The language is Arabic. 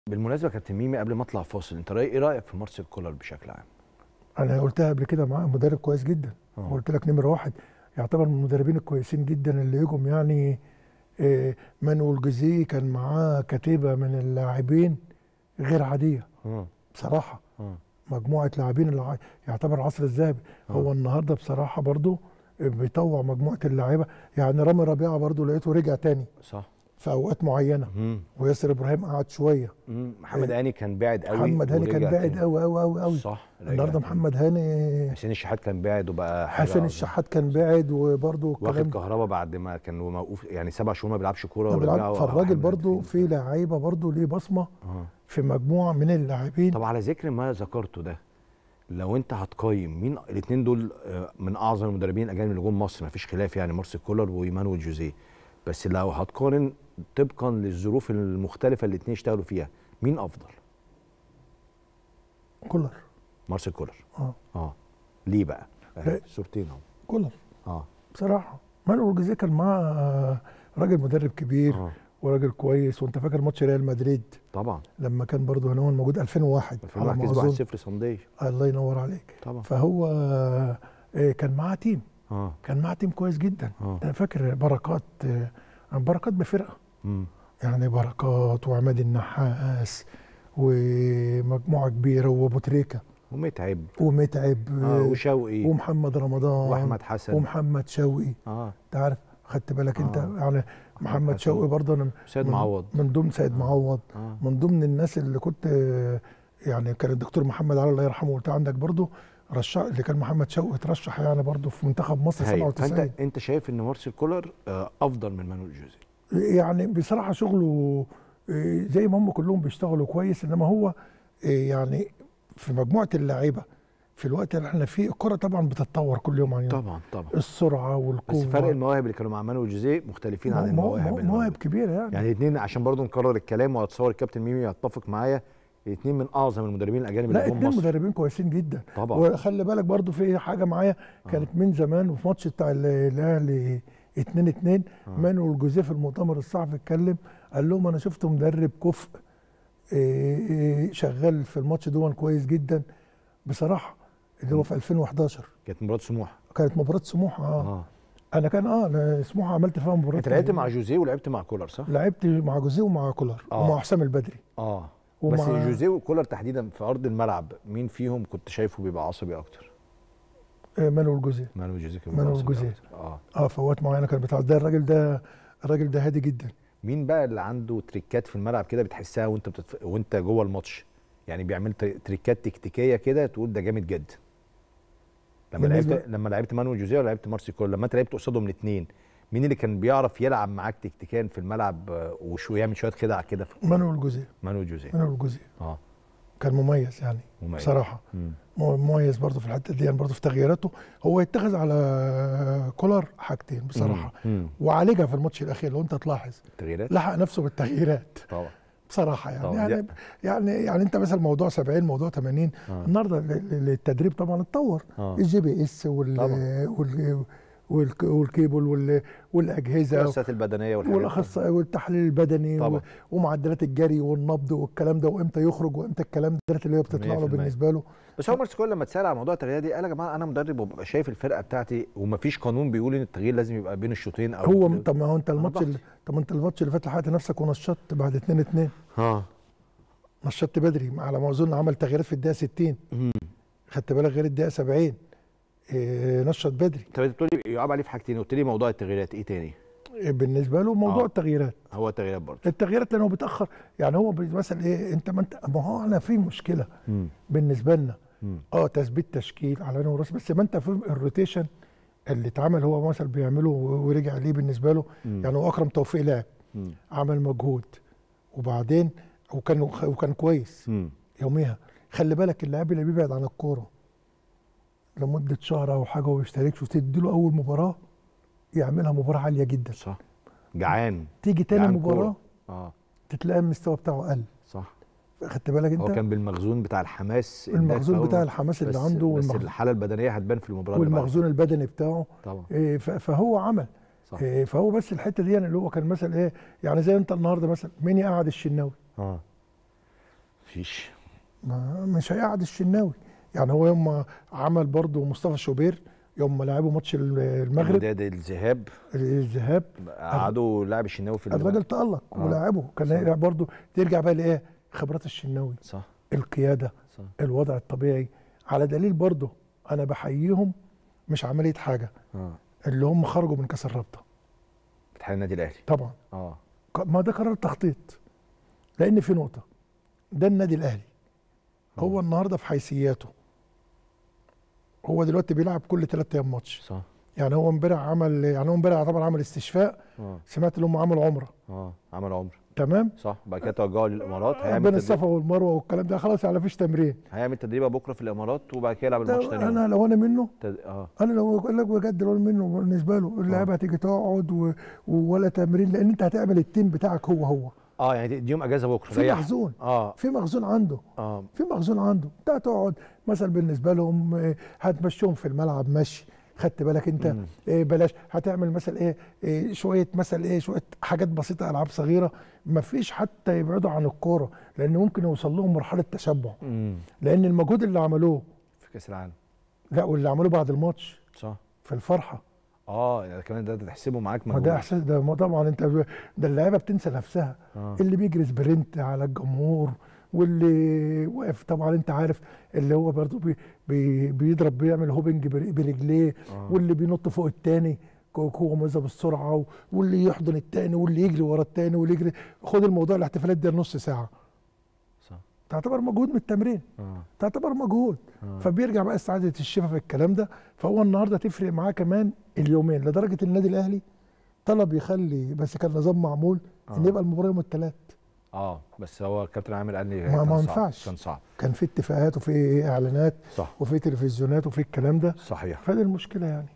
بالمناسبه يا كابتن ميمي، قبل ما اطلع فاصل، انت ايه رايك في مارسيل كولر بشكل عام؟ انا قلتها قبل كده، معاه مدرب كويس جدا. قلت لك نمره واحد، يعتبر من المدربين الكويسين جدا اللي يجوا يعني. مانويل جوزيه كان معاه كتيبه من اللاعبين غير عاديه بصراحه. مجموعه لاعبين اللي يعتبر العصر الذهبي. هو النهارده بصراحه برضو بيطوع مجموعه اللاعيبه. يعني رامي ربيعه برضو لقيته رجع تاني صح في اوقات معينه. وياسر ابراهيم قعد شويه. محمد هاني كان باعد قوي. محمد هاني كان باعد قوي قوي قوي قوي. صح. النهارده محمد هاني. حسين الشحات كان باعد وبقى حسين الشحات كان باعد وبرده واخد كهربا بعد ما كان موقوف، يعني 7 شهور ما بيلعبش كوره. فالراجل برده في لعيبه برده ليه بصمه في مجموعه من اللاعبين. طب على ذكر ما ذكرته ده، لو انت هتقيم مين الاثنين دول من اعظم المدربين الاجانب اللي جم مصر، ما فيش خلاف يعني، مارسيل كولر ومانويل جوزيه، بس لو هتقارن طبقا للظروف المختلفه اللي الاثنين اشتغلوا فيها، مين افضل؟ كولر. مارسيل كولر. ليه بقى؟ صورتين اهو. كولر. بصراحه مانويل جوزيه كان معاه راجل مدرب كبير وراجل كويس. وانت فاكر ماتش ريال مدريد؟ طبعا. لما كان برضه هنا موجود 2001 على ما اظن. 1-0 صندي. الله ينور عليك. طبعا. فهو كان معاه تيم. كان معاه تيم كويس جدا. انا فاكر بركات بفرقه. يعني بركات وعماد النحاس ومجموعه كبيره وابو تريكه ومتعب وشوقي ومحمد رمضان واحمد حسن ومحمد شوقي. انت عارف، خدت بالك انت يعني محمد شوقي برضه انا سيد معوض من ضمن سيد معوض من ضمن الناس اللي كنت يعني. كان الدكتور محمد علي الله يرحمه قلت عندك برضه رشح اللي كان محمد شوقي اترشح يعني برضه في منتخب مصر 97. فانت شايف ان مارسيل كولر افضل من مانويل جوزيه؟ يعني بصراحه شغله زي ما هم كلهم بيشتغلوا كويس، انما هو يعني في مجموعه اللعيبه في الوقت اللي احنا فيه الكره طبعا بتتطور كل يوم عن يوم. طبعا السرعه والقوه. بس فرق المواهب اللي كانوا مع مانويل جوزيه مختلفين عن المواهب. مواهب كبيره يعني الاثنين، عشان برضو نكرر الكلام واتصور الكابتن ميمي يتفق معايا، الاثنين من اعظم المدربين الاجانب اللي جم مصر. لا، اثنين مدربين كويسين جدا طبعا. وخلي بالك برضو في حاجه معايا كانت من زمان، وفي ماتش بتاع الاهلي 2-2 مانويل جوزيه في المؤتمر الصحفي اتكلم قال لهم انا شفت مدرب كفء شغال في الماتش دون كويس جدا بصراحه، اللي هو في 2011. كانت مباراه سموحه. كانت مباراه سموحه. انا كان انا سموحه عملت فيها مباراه. انت لعبت مع جوزيه ولعبت مع كولر صح؟ لعبت مع جوزيه ومع كولر ومع حسام البدري. بس جوزيه وكولر تحديدا في ارض الملعب، مين فيهم كنت شايفه بيبقى عصبي اكتر؟ مانويل جوزيه. مانويل جوزيه كان مانويل جوزيه. في اوقات معينه كان بتاع ده. الراجل ده هادي جدا. مين بقى اللي عنده تريكات في الملعب كده بتحسها وانت جوه الماتش، يعني بيعمل تريكات تكتيكيه كده تقول ده جامد جدا؟ لما لعبت مانويل جوزيه ولا لعبت مارسيل كولر، لما انت لعبت قصادهم الاثنين، مين اللي كان بيعرف يلعب معاك تكتيكيا في الملعب ويعمل شويه خدع كده؟ مانويل جوزيه. مانويل جوزيه. كان مميز يعني بصراحه. مميز برضه في الحته دي يعني، برضه في تغييراته. هو يتخذ على كولر حاجتين بصراحه وعالجها في الماتش الاخير. لو انت تلاحظ التغييرات، لحق نفسه بالتغييرات طبعا بصراحه يعني. طبعا. يعني انت مثلا موضوع 70 موضوع 80 النهارده التدريب طبعا اتطور. الجي بي اس والكيبل والاجهزه والأخصائيات البدنيه والاخصائي والتحليل البدني ومعدلات الجري والنبض والكلام ده، وامتى يخرج وامتى الكلام ده اللي هي بتطلع له بالنسبه له. بس هو مارسيل كولر لما اتسال على موضوع التغيير دي قال يا جماعه انا مدرب وببقى شايف الفرقه بتاعتي، ومفيش قانون بيقول ان التغيير لازم يبقى بين الشوطين او هو. طب ما هو انت الماتش اللي فات لحقت نفسك ونشطت بعد 2-2. نشطت بدري على ما اظن، عمل تغييرات في الدقيقه 60. خدت بالك غير الدقيقه 70 نشط بدري. طب انت بتقول لي يعاب عليه في حاجتين، قلت لي موضوع التغييرات، ايه تاني؟ بالنسبه له موضوع التغييرات. هو التغييرات برضه. التغييرات لانه بيتاخر يعني. هو مثلا ايه، ما هو انا في مشكله بالنسبه لنا. تثبيت تشكيل على عيني وراسي، بس ما انت في الروتيشن اللي اتعمل هو مثلا بيعمله ورجع ليه بالنسبه له. يعني هو اكرم توفيق لعب عمل مجهود وبعدين وكان كويس يوميها. خلي بالك اللاعب اللي بيبعد عن الكوره لمده شهر او حاجه وما يشتركش وتدي له اول مباراه يعملها مباراه عاليه جدا. صح. جعان. تيجي تاني مباراه تتلاقي المستوى بتاعه قل. صح. خدت بالك انت؟ هو كان بالمخزون بتاع الحماس. المخزون بتاع الحماس اللي عنده بس الحاله البدنيه هتبان في المباراه والمخزون البدني بتاعه طبعا. فهو عمل. صح. فهو بس الحته دي يعني اللي هو كان مثلا ايه يعني، زي انت النهارده مثلا مين يقعد الشناوي؟ مفيش. مش هيقعد الشناوي. يعني هو يوم ما عمل برضه مصطفى شوبير، يوم ما لعبوا ماتش المغرب ده الذهاب قعدوا لاعب الشناوي في الراجل تألق ولاعبه كان برضه. ترجع بقى لايه؟ خبرات الشناوي، صح، القياده، صح، الوضع الطبيعي. على دليل برضه انا بحييهم، مش عمليه حاجه، اللي هم خرجوا من كاس الرابطه اتحاد النادي الاهلي طبعا. ما ده قرار تخطيط، لان في نقطه، ده النادي الاهلي هو النهارده في حيثياته، هو دلوقتي بيلعب كل 3 ايام ماتش، صح. يعني هو امبارح يعتبر عمل استشفاء. سمعت ان هم عملوا عمره. عمل عمره، تمام، صح. بعد كده توجهوا للامارات، هيعمل بين الصفا والمروه والكلام ده، خلاص يعني مفيش تمرين. هيعمل تدريبه بكره في الامارات، وبعد كده يلعب الماتش تاني يوم. انا لو انا منه انا لو اقول لك بجد، لو منه بالنسبه له اللعيبه هتيجي تقعد ولا تمرين، لان انت هتعمل التيم بتاعك هو يعني دي يوم اجازه بكره، في مخزون. في مخزون عنده. في مخزون عنده. انت هتقعد مثلا بالنسبه لهم، هتمشيهم في الملعب مشي، خدت بالك انت؟ بلاش هتعمل مثلا شويه مثلا شويه حاجات بسيطه، العاب صغيره، مفيش حتى يبعدوا عن الكوره، لان ممكن يوصل لهم مرحله تشبع. لان المجهود اللي عملوه في كاس العالم، لا، واللي عملوه بعد الماتش، صح، في الفرحه. يعني كمان ده تحسبه معاك مجهود. ما ده احساس، ده طبعا انت ده اللعيبه بتنسى نفسها. اللي بيجري سبرنت على الجمهور، واللي واقف طبعا انت عارف، اللي هو برضه بيضرب، بيعمل هوبنج برجليه، واللي بينط فوق الثاني قوه مميزه بالسرعه، واللي يحضن الثاني، واللي يجري ورا الثاني، واللي يجري. خد الموضوع الاحتفالات دي نص ساعه، صح، تعتبر مجهود من التمرين. تعتبر مجهود. فبيرجع بقى استعاده الشفا في الكلام ده. فهو النهارده تفرق معاه كمان اليومين، لدرجه النادي الاهلي طلب يخلي، بس كان نظام معمول ان يبقى المباراه يوم الثلاث. بس هو الكابتن عامر قال لي ما ينفعش، كان صعب، كان في اتفاقات وفي اعلانات، صح، وفي تلفزيونات وفي الكلام ده، صحيح. فدي المشكله يعني.